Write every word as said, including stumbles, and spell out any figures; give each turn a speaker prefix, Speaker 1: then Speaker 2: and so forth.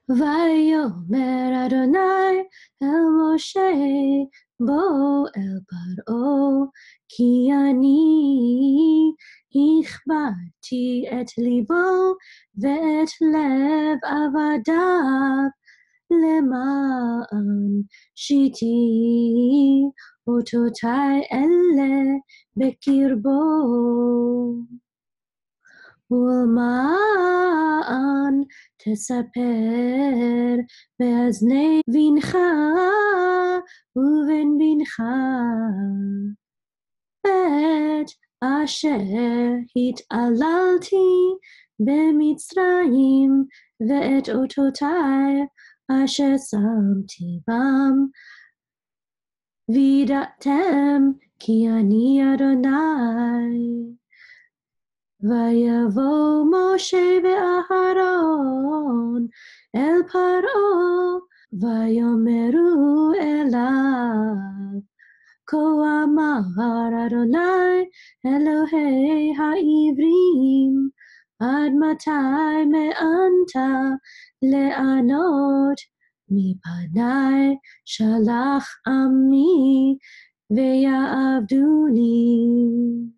Speaker 1: ויאמר אדוני אל משה בוא אל פרעה, כי אני הכבדתי את ליבו ואת לב עבדיו, למען שיתי אותותי אלה בקרבו. ולמען תספר באזני בנך ובן בנך את אשר התעללתי במצרים ואת אותותי אשר שמתי בם, וידעתם כי אני אדוני. ויבוא משה ואהרון אל פרעה ויאמרו אליו, כה אמר אדוני אלוהי העברים, עד מתי מאנת לענות מפני? שלח עמי ויעבדוני.